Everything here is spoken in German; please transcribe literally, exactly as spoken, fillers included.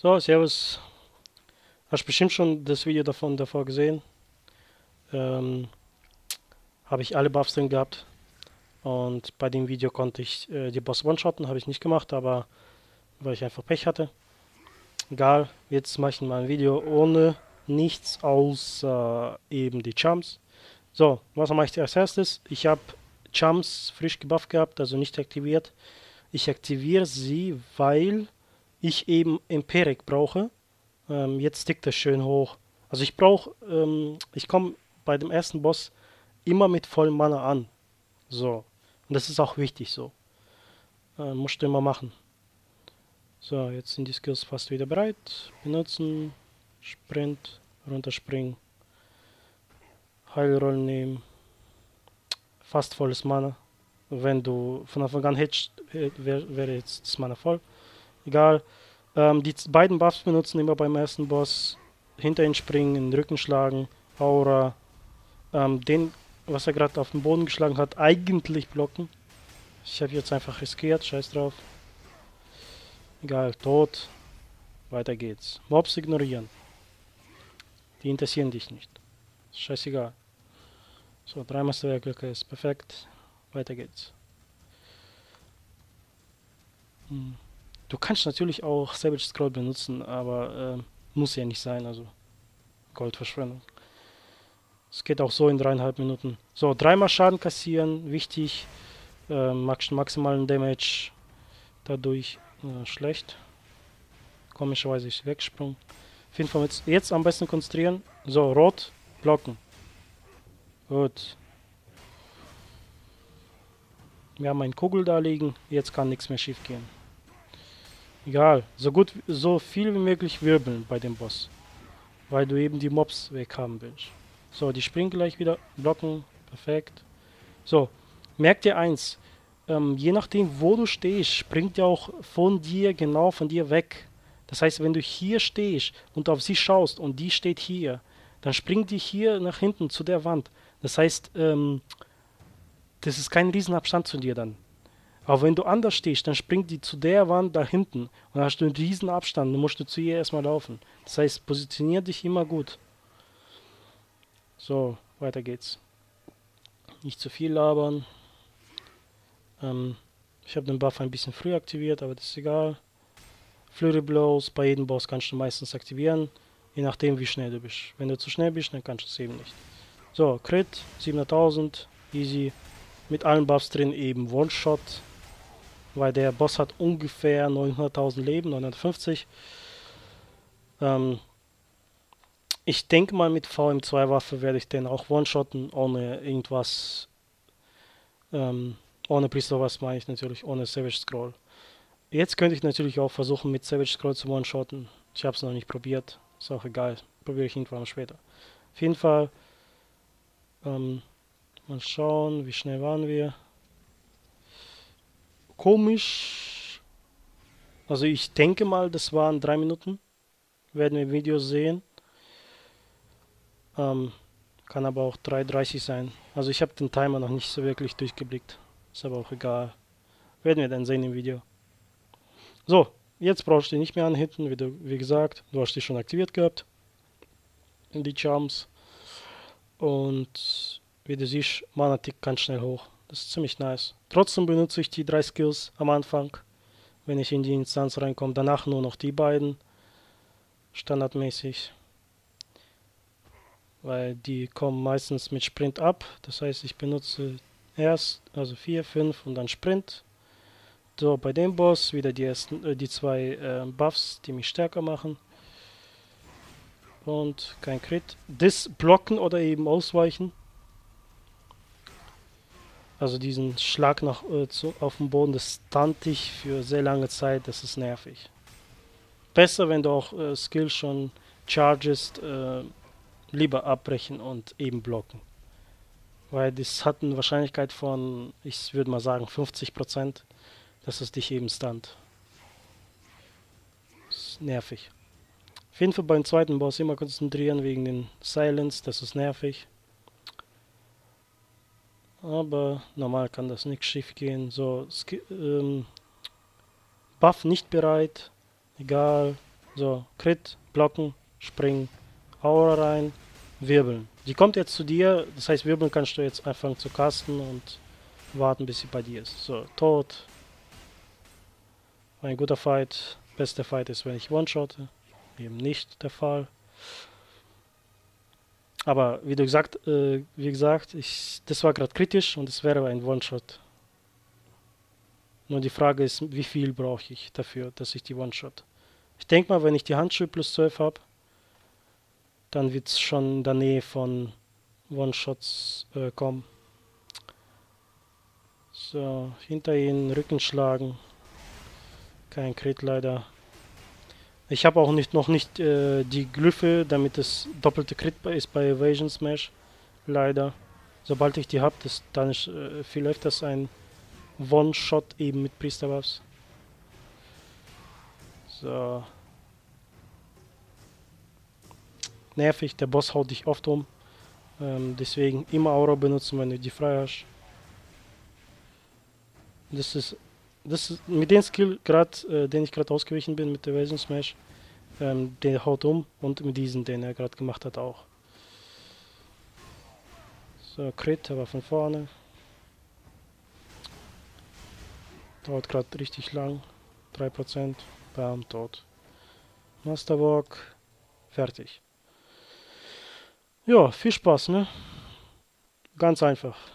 So, servus. Hast bestimmt schon das Video davon davor gesehen. Ähm, habe ich alle Buffs drin gehabt. Und bei dem Video konnte ich äh, die Boss one-shotten, habe ich nicht gemacht, aber weil ich einfach Pech hatte. Egal, jetzt mache ich mal ein Video ohne nichts außer eben die Jumps. So, was mache ich als erstes? Ich habe Jumps frisch gebufft gehabt, also nicht aktiviert. Ich aktiviere sie, weil ich eben Empiric brauche. Ähm, jetzt tickt das schön hoch. Also ich brauche, ähm, ich komme bei dem ersten Boss immer mit vollem Mana an. So. Und das ist auch wichtig so. Äh, musst du immer machen. So, jetzt sind die Skills fast wieder bereit. Benutzen, Sprint, runterspringen, Heilrollen nehmen, fast volles Mana. Wenn du von Anfang an hitst, wäre wär jetzt das Mana voll. Egal. Ähm, die beiden Buffs benutzen immer beim ersten Boss. Hinter ihn springen, in den Rücken schlagen, Aura. Ähm, den, was er gerade auf den Boden geschlagen hat, eigentlich blocken. Ich habe jetzt einfach riskiert, scheiß drauf. Egal, tot. Weiter geht's. Mobs ignorieren. Die interessieren dich nicht. Scheißegal. So, drei Meisterwerke ist perfekt. Weiter geht's. Hm. Du kannst natürlich auch Savage Scroll benutzen, aber äh, muss ja nicht sein, also Goldverschwendung. Es geht auch so in dreieinhalb Minuten. So, dreimal Schaden kassieren, wichtig. Äh, max maximalen Damage dadurch äh, schlecht. Komischerweise ist weggesprungen. Auf jeden Fall jetzt, jetzt am besten konzentrieren. So, rot, blocken. Gut. Wir haben einen Kugel da liegen. Jetzt kann nichts mehr schief gehen. Egal. So gut, so viel wie möglich wirbeln bei dem Boss. Weil du eben die Mobs weghaben willst. So, die springen gleich wieder. Blocken. Perfekt. So, merk dir eins. Ähm, je nachdem, wo du stehst, springt ja auch von dir, genau von dir weg. Das heißt, wenn du hier stehst und auf sie schaust und die steht hier, dann springt die hier nach hinten zu der Wand. Das heißt, ähm, das ist kein Riesenabstand zu dir dann. Aber wenn du anders stehst, dann springt die zu der Wand da hinten. Und dann hast du einen riesen Abstand, dann musst du zu ihr erstmal laufen. Das heißt, positionier dich immer gut. So, weiter geht's. Nicht zu viel labern. Ähm, ich habe den Buff ein bisschen früh aktiviert, aber das ist egal. Flurry Blows bei jedem Boss kannst du meistens aktivieren, je nachdem wie schnell du bist. Wenn du zu schnell bist, dann kannst du es eben nicht. So, Crit, siebenhunderttausend, easy. Mit allen Buffs drin eben One-Shot, weil der Boss hat ungefähr neunhunderttausend Leben, neunhundertfünfzig. Ähm, ich denke mal mit V M zwei Waffe werde ich den auch One-Shotten, ohne irgendwas, ähm, ohne Priester was meine ich natürlich, ohne Savage Scroll. Jetzt könnte ich natürlich auch versuchen mit Savage Scroll zu one-shotten. Ich habe es noch nicht probiert. Ist auch egal. Probiere ich irgendwann später. Auf jeden Fall. Ähm, mal schauen, wie schnell waren wir. Komisch. Also ich denke mal, das waren drei Minuten. Werden wir im Video sehen. Ähm, kann aber auch drei Uhr dreißig sein. Also ich habe den Timer noch nicht so wirklich durchgeblickt. Ist aber auch egal. Werden wir dann sehen im Video. So, jetzt brauchst du die nicht mehr anhitten, wie, du, wie gesagt. Du hast die schon aktiviert gehabt. Die Charms. Und wie du siehst, Mana tickt ganz schnell hoch. Das ist ziemlich nice. Trotzdem benutze ich die drei Skills am Anfang, wenn ich in die Instanz reinkomme. Danach nur noch die beiden. Standardmäßig. Weil die kommen meistens mit Sprint ab. Das heißt, ich benutze erst, also vier, fünf und dann Sprint. So, bei dem Boss wieder die, ersten, äh, die zwei äh, Buffs, die mich stärker machen. Und kein Crit. Das blocken oder eben ausweichen. Also diesen Schlag nach, äh, zu, auf dem Boden, das stunt dich für sehr lange Zeit. Das ist nervig. Besser, wenn du auch äh, Skills schon chargest, äh, lieber abbrechen und eben blocken. Weil das hat eine Wahrscheinlichkeit von, ich würde mal sagen, fünfzig Prozent, dass es dich eben stunt. Das ist nervig. Auf jeden Fall beim zweiten Boss immer konzentrieren wegen den Silence, das ist nervig. Aber normal kann das nichts schief gehen. So, ähm, Buff nicht bereit, egal. So, Crit, blocken, springen, Aura rein, wirbeln. Die kommt jetzt zu dir, das heißt, wirbeln kannst du jetzt anfangen zu casten und warten, bis sie bei dir ist. So, tot. Ein guter Fight. Bester Fight ist, wenn ich one-shotte. Eben nicht der Fall. Aber wie du gesagt, äh, wie gesagt, ich, das war gerade kritisch und es wäre ein One-Shot. Nur die Frage ist, wie viel brauche ich dafür, dass ich die One-Shot. Ich denke mal, wenn ich die Handschuhe plus zwölf habe, dann wird es schon in der Nähe von One-Shots äh, kommen. So, hinter ihnen, Rücken schlagen. Kein Crit leider. Ich habe auch nicht, noch nicht äh, die Glyphe, damit es doppelte Crit ist bei Evasion Smash. Leider. Sobald ich die habe, dann ist äh, viel öfters ein One-Shot eben mit Priesterbuffs. So. Nervig, der Boss haut dich oft um. Ähm, deswegen immer Aura benutzen, wenn du die frei hast. Das ist, das ist mit dem Skill, grad, äh, den ich gerade ausgewichen bin mit der Evasion Smash, ähm, der haut um und mit diesem, den er gerade gemacht hat, auch. So, Crit, aber von vorne. Dauert gerade richtig lang. drei Prozent. Bam, tot. Masterwalk. Fertig. Ja, viel Spaß, ne? Ganz einfach.